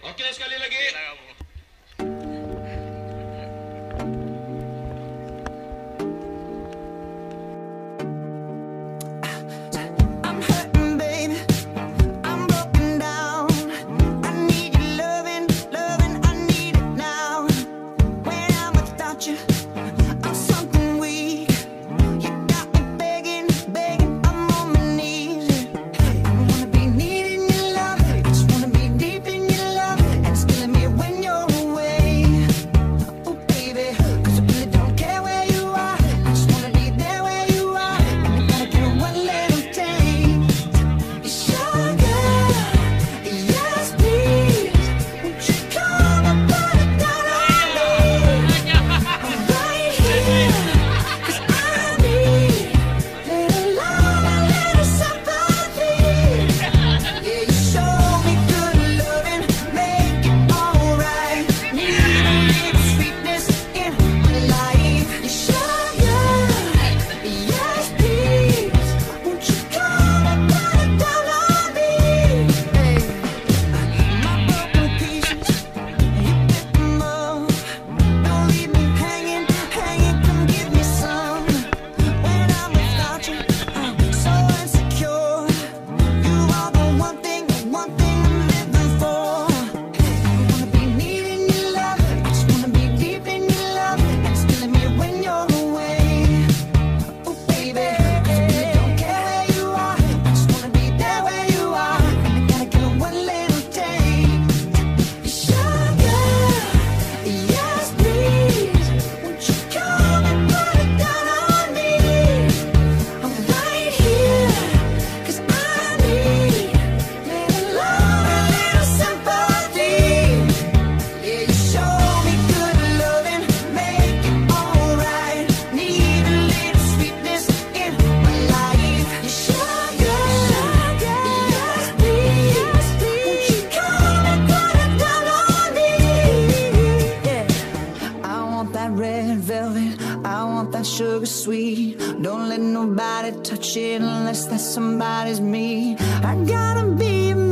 Oke na sekali lagi. I'm hurting, baby. I'm broken down. I need your loving, loving. I need it now. When I'm without you, I'm something weak. You got me begging, begging. I'm on my knees. I wanna be needing your love. I just wanna be deep in your love. And it's killing me when you're away. Oh, baby, 'cause I really don't care where you are. I just wanna be there where you are. And I gotta get one little taste. Sugar, yes please. Won't you come and put it down on me? I'm right here, 'cause I need little love and little sympathy. Yeah, you show me good loving, make it alright. Need a little sweetness in my life. You sugar, yes please. Won't you come and put it down on me? Hey, my broken pieces, you pick them up. Don't leave me hanging, hanging. Come give me some. When I'm without you, I'm so insecure. You are the one thing I'm living for. I wanna be needing your love. I just wanna be deep in your love. And it's killing me when you're away. Oh, baby, 'cause I really don't care where you are. I just wanna be there where you are. And I gotta get one little taste. Sugar, yes please. Won't you come and put it down on me? I'm right here, 'cause I need little love and little sympathy. Yeah, you show me good loving, make it alright. Need a little sweetness in my life. You sugar, yes please. Won't you come and put it down on me? Yeah, I want that red velvet, I want that sugar sweet. Don't let nobody touch it unless that somebody's me. I gotta be a